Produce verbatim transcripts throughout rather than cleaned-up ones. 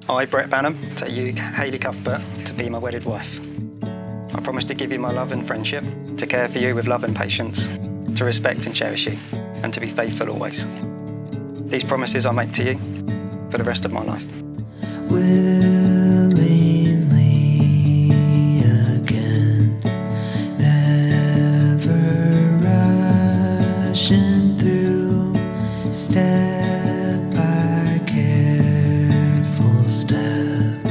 I, Brett Banham, take you, Hayleigh Cuthbert, to be my wedded wife. I promise to give you my love and friendship, to care for you with love and patience, to respect and cherish you, and to be faithful always. These promises I make to you for the rest of my life. Willingly again, never rushing through, step by careful step.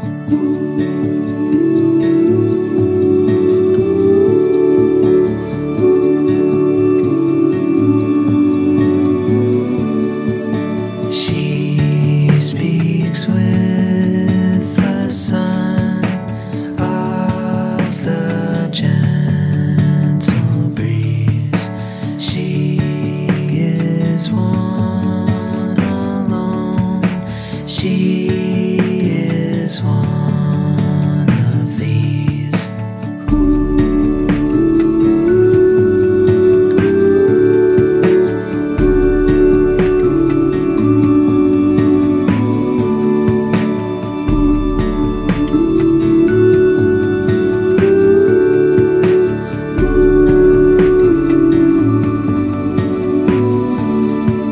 She speaks with the sun of the gentle breeze. She is one alone. She is one of these.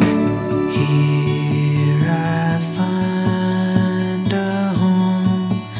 Here I find a home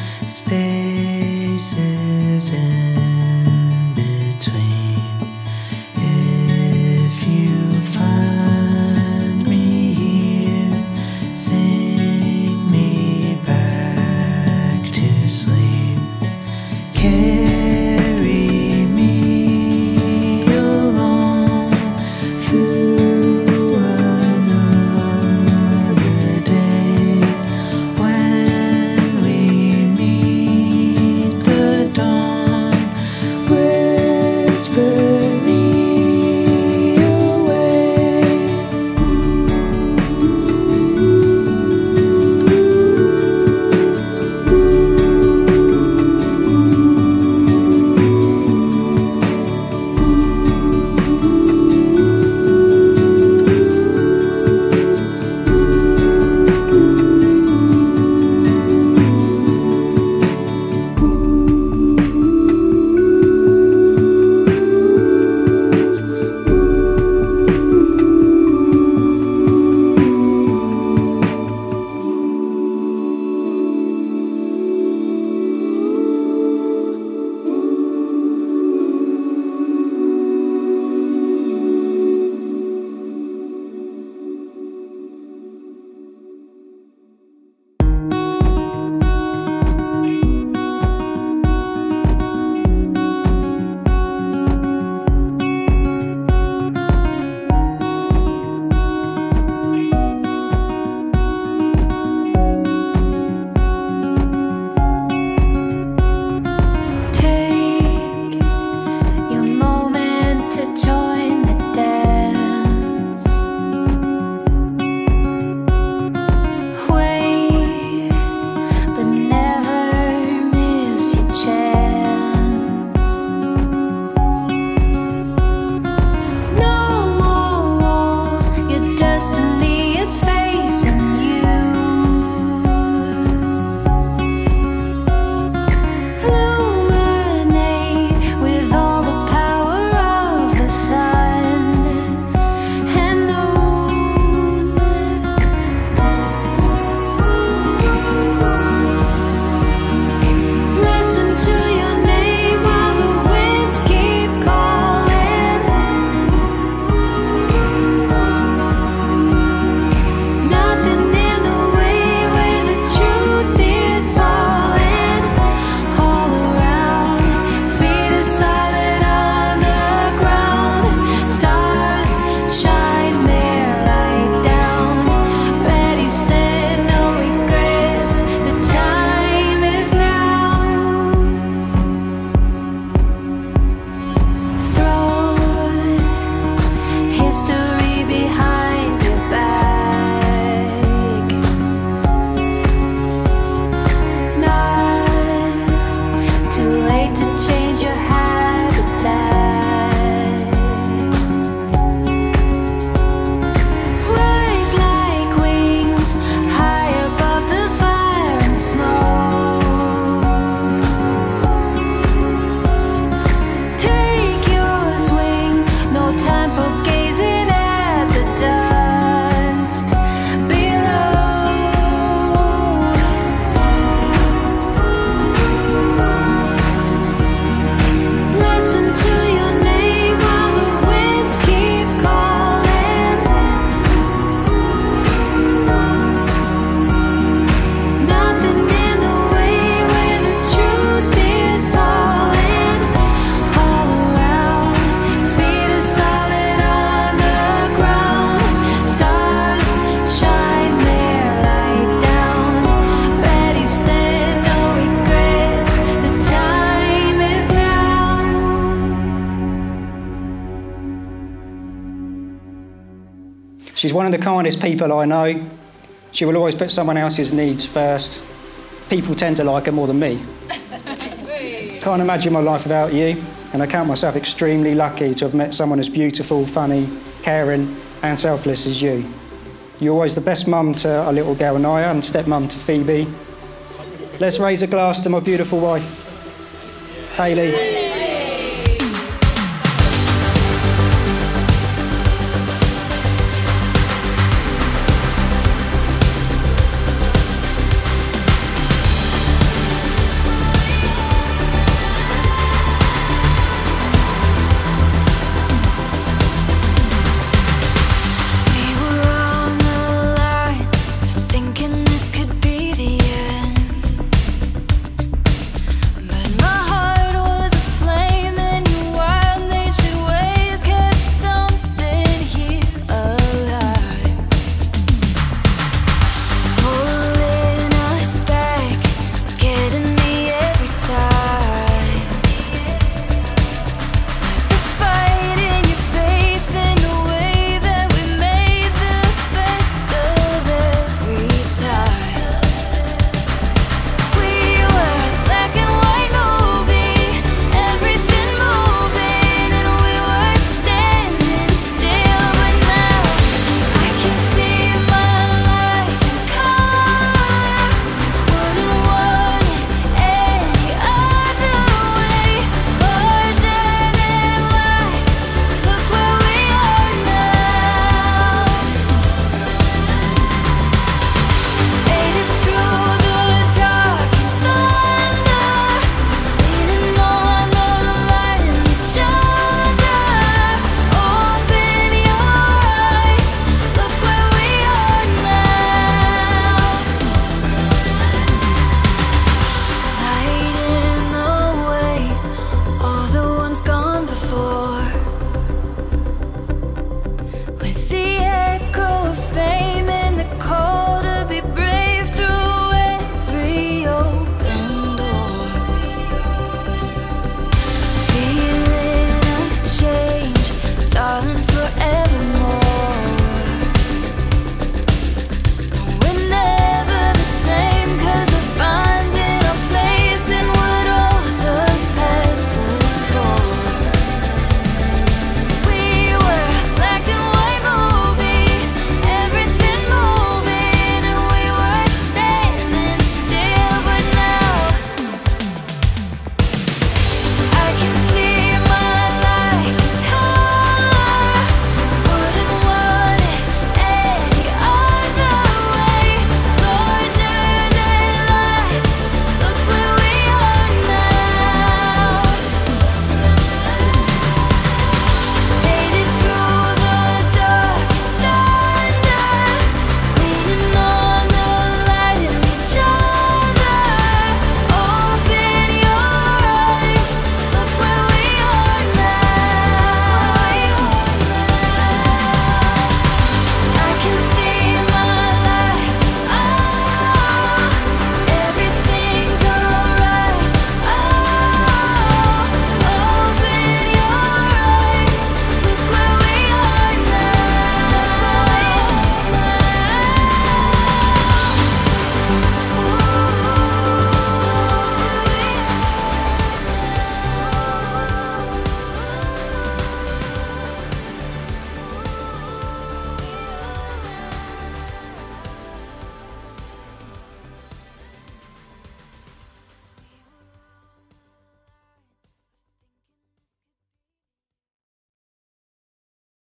She's one of the kindest people I know. She will always put someone else's needs first. People tend to like her more than me. Can't imagine my life without you, and I count myself extremely lucky to have met someone as beautiful, funny, caring and selfless as you. You're always the best mum to our little girl Naya and stepmum to Phoebe. Let's raise a glass to my beautiful wife, Hayleigh.